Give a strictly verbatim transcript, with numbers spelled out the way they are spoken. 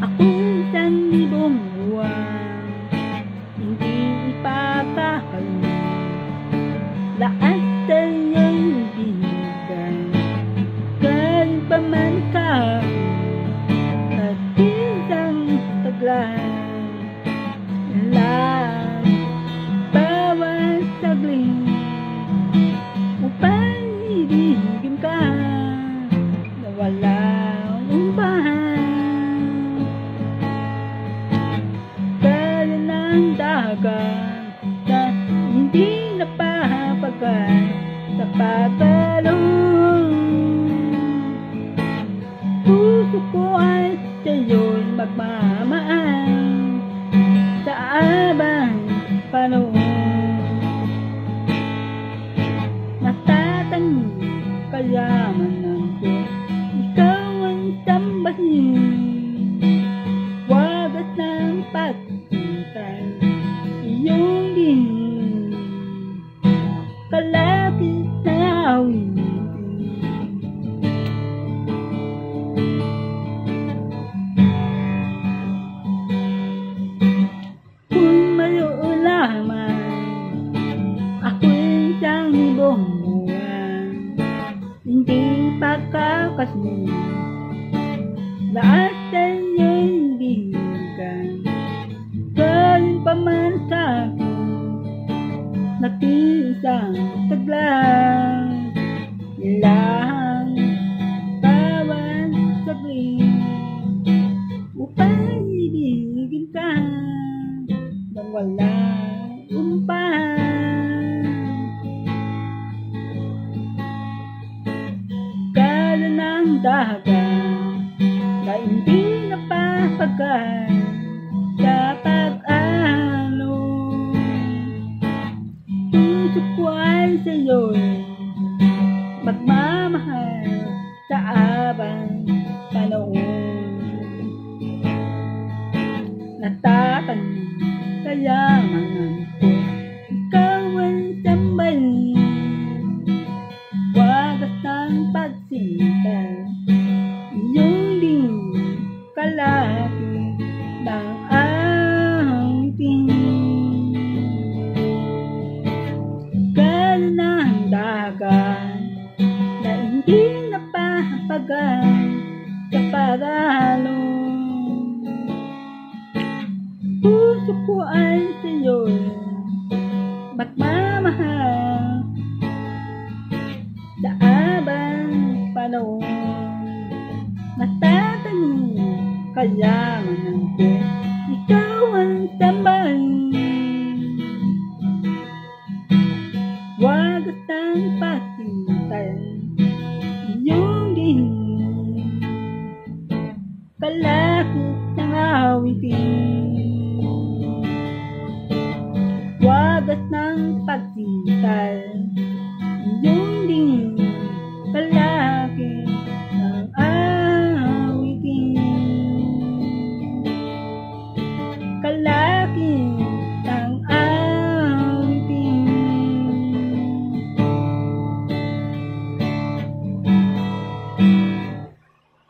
Akong sanibong buwan, hindi ipapahalo lahat sa'yo'y bigay. Galing pa man ka at isang taglay lang bawat saglit upang ibigin ka na walang umbahan. Kaya ng dagat na hindi napapagal sa pagbalong. Puso ko ay sa'yo'y magmamahal sa abang panahon. Natatanong kayamanan ko, ikaw ang sambahin. Wagas ng pagsintay, iyong din kalapit na awitin. Kung mayulaman ako'y isang ibong buwan, hindi pagkakasin lahat sa'yo'y bigay. Galing pa man sa'kin nag-iisang taglay lang bawat saglit upang ibigin ka nang walang umpan. Kala ng dagat na hindi napapagal sa pag-alon. Puso ko ay sa'yo'y magmamahal sa abang panahon. Natatanong kayamanan ko, ikaw ang sambahin. Wagas ng pagsintay, iyong din kalapit ng awitin. Kala ng dagat na hindi napapagal sa pag-alon. Puso ko ay sa'yo'y magmamahal sa abang panahon. Natatanong kayamanan ko, ikaw ang sambahin. Wagas ng pagsintay, iyong din kalapit ng awitin. Wagas ng pagsintay, iyong din